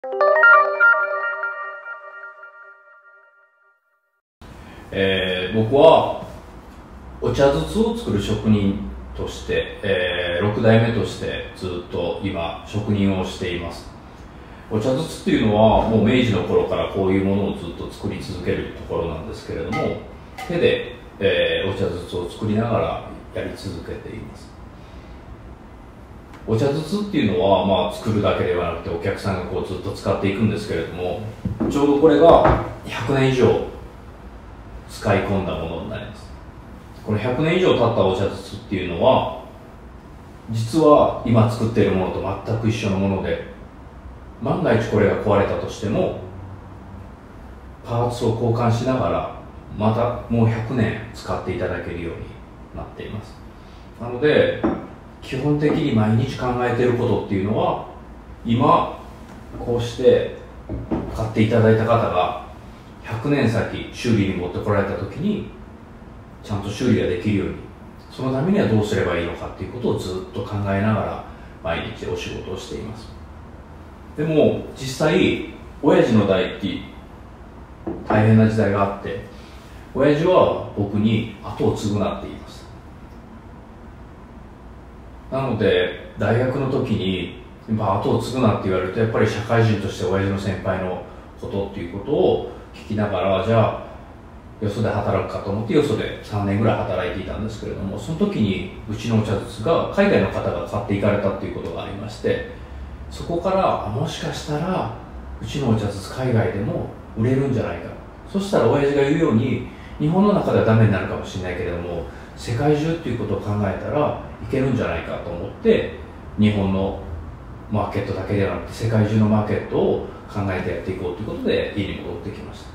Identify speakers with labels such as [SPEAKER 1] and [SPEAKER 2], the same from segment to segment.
[SPEAKER 1] 僕はお茶筒を作る職人として、6代目としてずっと今職人をしています。お茶筒っていうのはもう明治の頃からこういうものをずっと作り続けるところなんですけれども、手で、お茶筒を作りながらやり続けています。お茶筒っていうのは、作るだけではなくてお客さんがこうずっと使っていくんですけれども、ちょうどこれが100年以上使い込んだものになります。これ100年以上経ったお茶筒っていうのは実は今作っているものと全く一緒のもので、万が一これが壊れたとしてもパーツを交換しながらまたもう100年使っていただけるようになっています。なので基本的に毎日考えていることっていうのは、今こうして買っていただいた方が100年先修理に持ってこられた時にちゃんと修理ができるように、そのためにはどうすればいいのかっていうことをずっと考えながら毎日お仕事をしています。でも実際親父の代って大変な時代があって、親父は僕に後を継ぐなって言いました。なので大学の時に後を継ぐなって言われると、やっぱり社会人として親父の先輩のことっていうことを聞きながら、じゃあよそで働くかと思ってよそで3年ぐらい働いていたんですけれども、その時にうちのお茶筒が海外の方が買っていかれたっていうことがありまして、そこからもしかしたらうちのお茶筒海外でも売れるんじゃないか、そしたら親父が言うように日本の中ではダメになるかもしれないけれども世界中っていうことを考えたらいけるんじゃないかと思って、日本のマーケットだけではなくて世界中のマーケットを考えてやっていこうということで家に戻ってきました。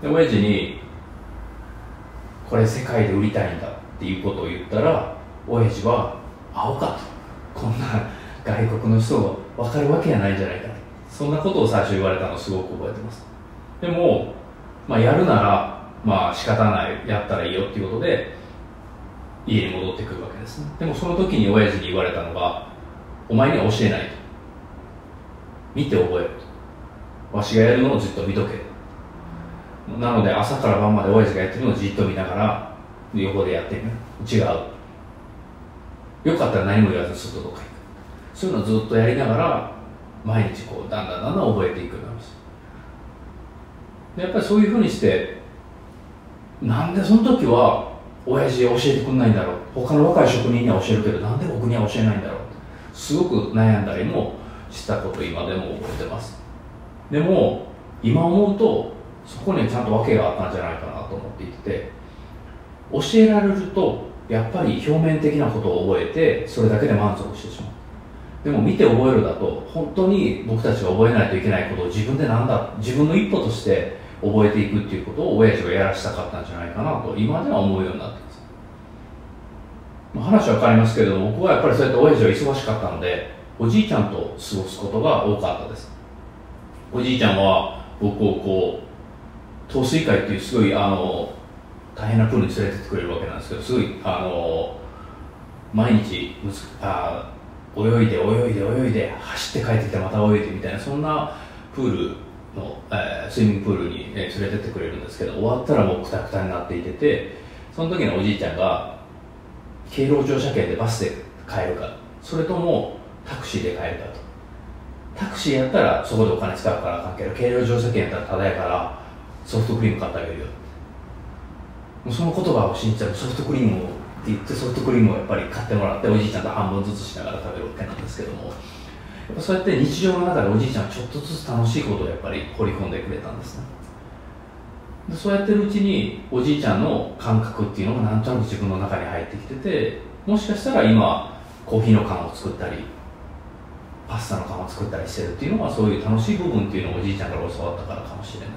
[SPEAKER 1] で親父にこれ世界で売りたいんだっていうことを言ったら、親父は青かと、こんな外国の人が分かるわけやないんじゃないか、そんなことを最初言われたのをすごく覚えてます。でも、やるなら仕方ない、やったらいいよっていうことで家に戻ってくるわけですね。でもその時に親父に言われたのが、お前には教えないと、見て覚えると、わしがやるのをずっと見とけ。なので朝から晩まで親父がやってるのをじっと見ながら横でやってみる、違う、よかったら何も言わずすっとどっか行く、そういうのをずっとやりながら毎日こうだんだん覚えていくようになります。でやっぱりそういうふうにして、なんでその時は親父教えてくんないんだろう、他の若い職人には教えるけどなんで僕には教えないんだろう、すごく悩んだりもしたことを今でも覚えてます。でも今思うとそこにはちゃんと訳があったんじゃないかなと思っていて、教えられるとやっぱり表面的なことを覚えてそれだけで満足してしまう。でも見て覚えるだと本当に僕たちが覚えないといけないことを自分で自分の一歩として覚えていくっていうことを親父がやらしたかったんじゃないかなと今では思うようになっています。話は変わりますけれども、僕はやっぱりそうやって親父は忙しかったのでおじいちゃんと過ごすことが多かったです。おじいちゃんは僕をこう陶水会っていうすごい大変なプールに連れてってくれるわけなんですけど、すごい毎日泳いで走って帰ってきてまた泳いでみたいな、そんなプールの、スイミングプールに、連れてってくれるんですけど、終わったらもうクタクタになっていて、その時のおじいちゃんが敬老乗車券でバスで帰るか、それともタクシーで帰るかと。タクシーやったらそこでお金使うからあかんけど、敬老乗車券やったらタダやからソフトクリーム買ってあげるよ。もうその言葉を信じたらソフトクリームをって言ってソフトクリームをやっぱり買ってもらって、おじいちゃんと半分ずつしながら食べるわけなんですけども、やっぱそうやって日常の中でおじいちゃんはちょっとずつ楽しいことをやっぱり掘り込んでくれたんですね。でそうやってるうちにおじいちゃんの感覚っていうのがなんとなく自分の中に入ってきてて、もしかしたら今コーヒーの缶を作ったりパスタの缶を作ったりしてるっていうのは、そういう楽しい部分っていうのをおじいちゃんから教わったからかもしれない。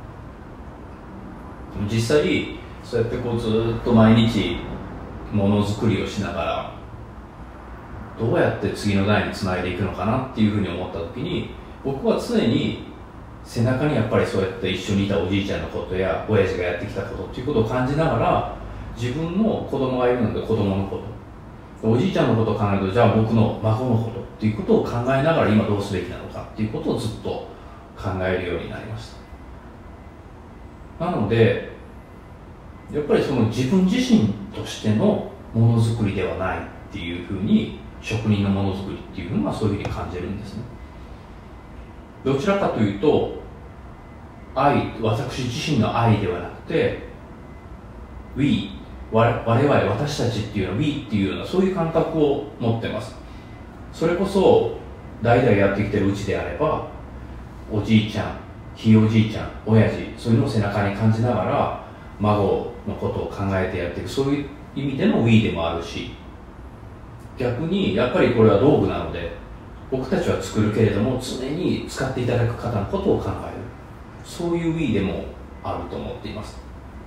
[SPEAKER 1] でも実際そうやってこうずっと毎日ものづくりをしながらどうやって次の代につないでいくのかなっていうふうに思った時に、僕は常に背中にやっぱりそうやって一緒にいたおじいちゃんのことや親父がやってきたことっていうことを感じながら、自分の子供がいるので子供のこと、おじいちゃんのことを考えると、じゃあ僕の孫のことっていうことを考えながら今どうすべきなのかっていうことをずっと考えるようになりました。なのでやっぱりその自分自身としてのものづくりではないっていうふうに、職人のものづくりっていうのはそういうふうに感じるんですね。どちらかというと私自身の愛ではなくて We、 我々私たちっていうのは We っていうような、そういう感覚を持ってます。それこそ代々やってきてるうちであれば、おじいちゃん、ひいおじいちゃん、親父、そういうのを背中に感じながら孫のことを考えてやっていく、そういう意味での We でもあるし、逆にやっぱりこれは道具なので、僕たちは作るけれども常に使っていただく方のことを考える、そういう We でもあると思っています。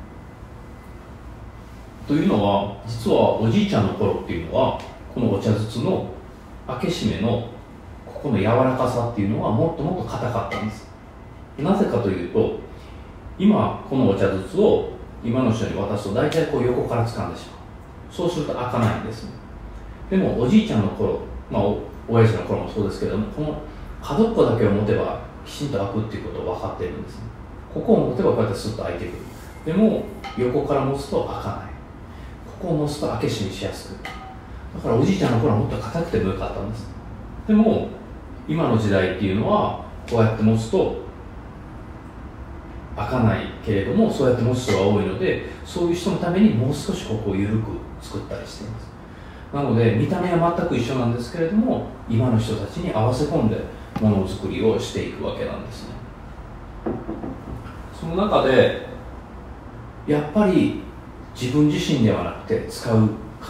[SPEAKER 1] というのは、実はおじいちゃんの頃っていうのは、このお茶筒の開け閉めのここの柔らかさっていうのはもっともっと硬かったんです。なぜかというと、今このお茶筒を今の人に渡すと大体こう横から掴んでしまう。そうすると開かないんですね。でもおじいちゃんの頃、親父の頃もそうですけども、この角っこだけを持てばきちんと開くっていうことを分かっているんですね。ここを持てばこうやってスッと開いてくる。でも横から持つと開かない。ここを持つと開け閉めしやすく。だからおじいちゃんの頃はもっと硬くてもよかったんです。でも今の時代っていうのはこうやって持つと開かないけれども、そうやって持つ人が多いので、そういう人のためにもう少しここを緩く作ったりしています。なので見た目は全く一緒なんですけれども、今の人たちに合わせ込んでものづくりをしていくわけなんですね。その中でやっぱり自分自身ではなくて使う方のこと、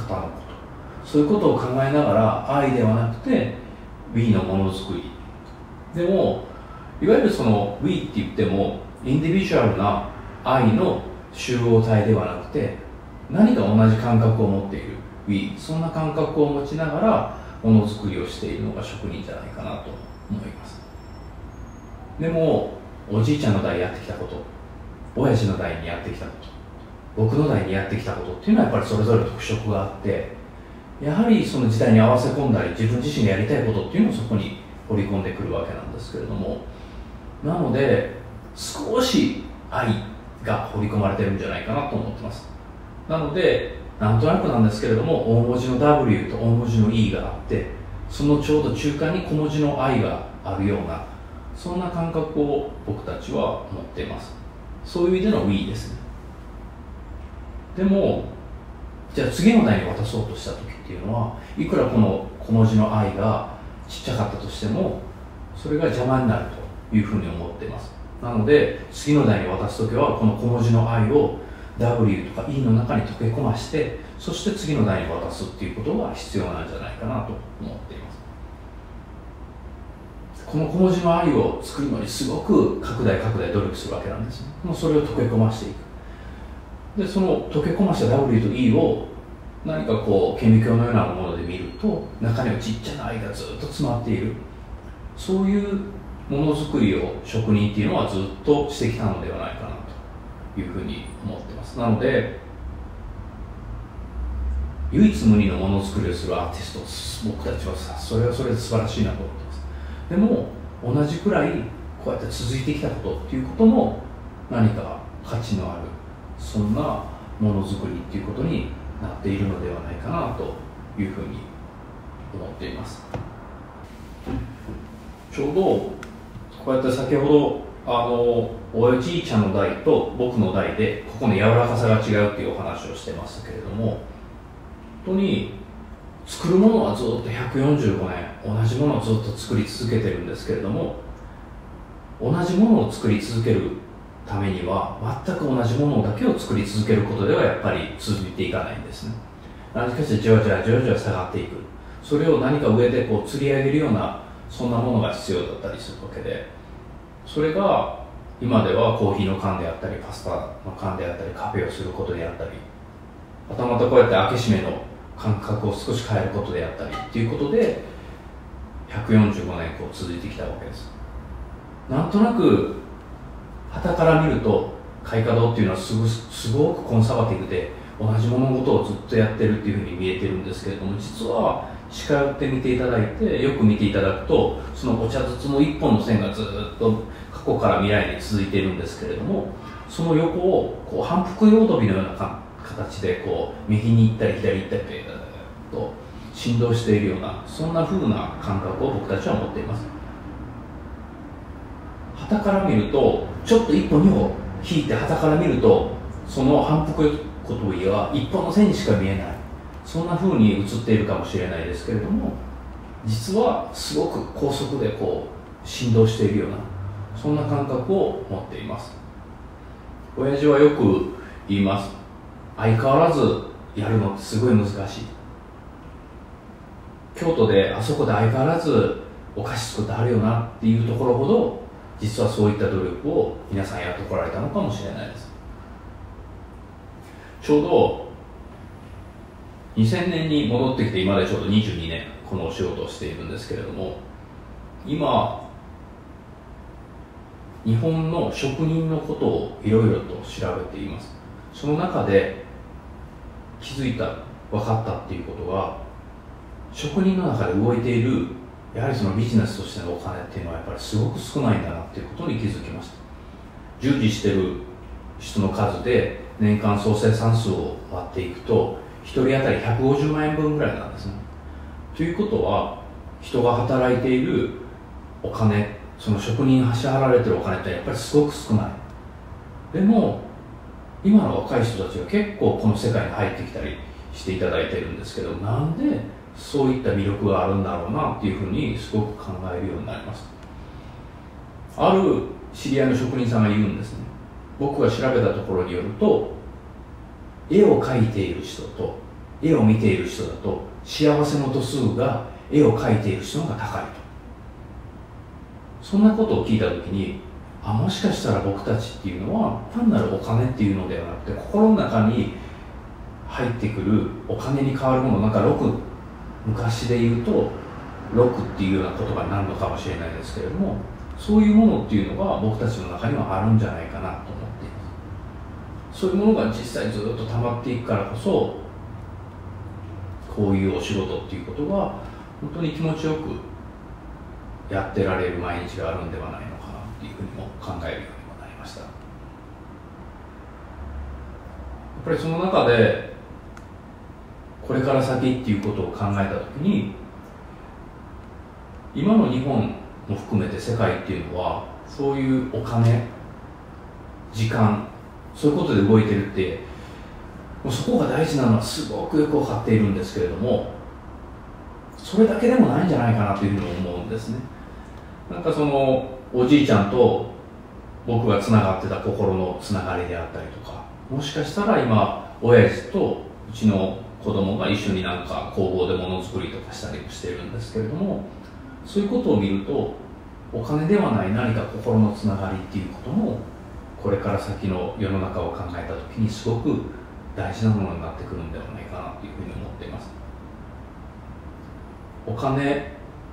[SPEAKER 1] そういうことを考えながら、愛ではなくて We のものづくりでも、いわゆるその We って言ってもインディビジュアルな愛の集合体ではなくて、何か同じ感覚を持っている We、 そんな感覚を持ちながらものづくりをしているのが職人じゃないかなと思います。でもおじいちゃんの代やってきたこと、親父の代にやってきたこと、僕の代にやってきたことっていうのはやっぱりそれぞれ特色があって、やはりその時代に合わせ込んだり、自分自身がやりたいことっていうのをそこに掘り込んでくるわけなんですけれども、なので少し愛が掘り込まれてるんじゃないかなと思ってます。なのでなんとなくなんですけれども、大文字の W と大文字の E があって、そのちょうど中間に小文字の I があるような、そんな感覚を僕たちは持っています。そういう意味での We ですね。でもじゃあ次の代に渡そうとした時っていうのは、いくらこの小文字の I がちっちゃかったとしても、それが邪魔になるというふうに思っています。なので次の代に渡す時はこの小文字の I を W とか E の中に溶け込まして、そして次の代に渡すっていうことが必要なんじゃないかなと思っています。この小文字の I を作るのにすごく拡大努力するわけなんですね。もうそれを溶け込ましていく。でその溶け込ました W と E を何かこう顕微鏡のようなもので見ると、中にはちっちゃな愛がずっと詰まっている、そういうものづくりを職人っていうのはずっとしてきたのではないかなというふうに思ってます。なので唯一無二のものづくりをするアーティスト、僕たちはそれはそれで素晴らしいなと思ってます。でも同じくらいこうやって続いてきたことっていうことも何か価値のある、そんなものづくりっていうことになっているのではないかなというふうに思っています。ちょうどこうやって先ほどおじいちゃんの代と僕の代でここの柔らかさが違うっていうお話をしてましたけれども、本当に作るものはずっと145年同じものをずっと作り続けてるんですけれども、同じものを作り続けるためには全く同じものだけを作り続けることではやっぱり続いていかないんですね。何かしてじわじわ下がっていく、それを何か上でこう釣り上げるような、そんなものが必要だったりするわけで、それが今ではコーヒーの缶であったりパスタの缶であったりカフェをすることであったり、またまたこうやって開け閉めの感覚を少し変えることであったりっていうことで145年こう続いてきたわけです。なんとなく傍から見ると開花堂っていうのはすごくコンサバティブで同じ物事をずっとやってるっていうふうに見えてるんですけれども、実は近寄ってみていただいて、よく見ていただくと、そのお茶筒の一本の線がずっと過去から未来に続いているんですけれども、その横をこう反復横跳びのような形でこう右に行ったり左に行ったりと振動しているような、そんな風な感覚を僕たちは持っています。旗から見ると、ちょっと一歩二歩引いて旗から見ると、その反復横跳びは一本の線にしか見えない、そんな風に映っているかもしれないですけれども、実はすごく高速でこう振動しているような、そんな感覚を持っています。親父はよく言います。相変わらずやるのってすごい難しい。京都であそこで相変わらずお菓子作ってあるよなっていうところほど、実はそういった努力を皆さんやってこられたのかもしれないです。ちょうど2000年に戻ってきて、今でちょうど22年このお仕事をしているんですけれども、今日本の職人のことをいろいろと調べています。その中で気づいた、分かったっていうことが、職人の中で動いているやはりそのビジネスとしてのお金っていうのはやっぱりすごく少ないんだなっていうことに気づきました。従事している人の数で年間総生産数を割っていくと、1人当たり150万円分ぐらいなんですね。ということは、人が働いているお金、その職人に支払われているお金ってやっぱりすごく少ない。でも今の若い人たちが結構この世界に入ってきたりしていただいているんですけど、なんでそういった魅力があるんだろうなっていうふうにすごく考えるようになります。ある知り合いの職人さんが言うんですね。僕が調べたところによると、絵を描いている人と絵を見ている人だと幸せの度数が絵を描いている人の方が高いと。そんなことを聞いたときに、もしかしたら僕たちっていうのは単なるお金っていうのではなくて、心の中に入ってくるお金に変わるもの、なんか昔で言うと6っていうような言葉になるのかもしれないですけれども、そういうものっていうのが僕たちの中にはあるんじゃないかなと思っています。そういうものが実際ずっと溜まっていくからこそ、こういうお仕事っていうことが本当に気持ちよくやってられる毎日があるんではないのかなっていうふうにも考えるようにもなりました。やっぱりその中でこれから先っていうことを考えたときに、今の日本も含めて世界っていうのは、そういうお金、時間、そういうことで動いてるって、もうそこが大事なのはすごくよく分かっているんですけれども、それだけでもないんじゃないかなというふうに思うんですね。なんかそのおじいちゃんと僕がつながってた心のつながりであったりとか、もしかしたら今親父とうちの子供が一緒になんか工房でものづくりとかしたりもしてるんですけれども、そういうことを見ると、お金ではない何か心のつながりっていうことも、これから先の世の中を考えたときにすごく大事なものになってくるんではないかなというふうに思っています。お金、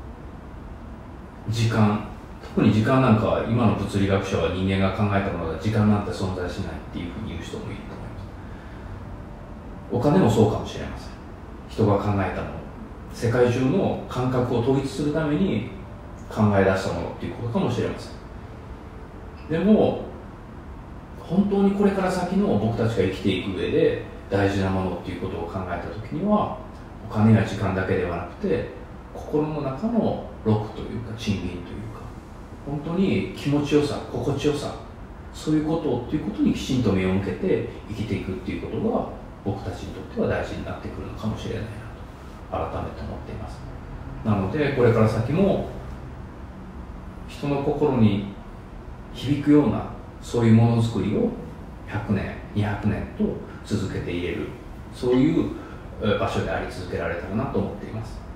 [SPEAKER 1] 時間、特に時間なんかは今の物理学者は人間が考えたものが時間なんて存在しないっていうふうに言う人もいると思います。お金もそうかもしれません。人が考えたもの、世界中の感覚を統一するために考え出したものっていうことかもしれません。でも本当にこれから先の僕たちが生きていく上で大事なものっていうことを考えた時には、お金や時間だけではなくて、心の中の禄というか賃金というか、本当に気持ちよさ、心地よさ、そういうことっていうことにきちんと目を向けて生きていくっていうことが、僕たちにとっては大事になってくるのかもしれないなと改めて思っています。なのでこれから先も人の心に響くようなそういうものづくりを100年200年と続けていれる、そういう場所であり続けられたらなと思っています。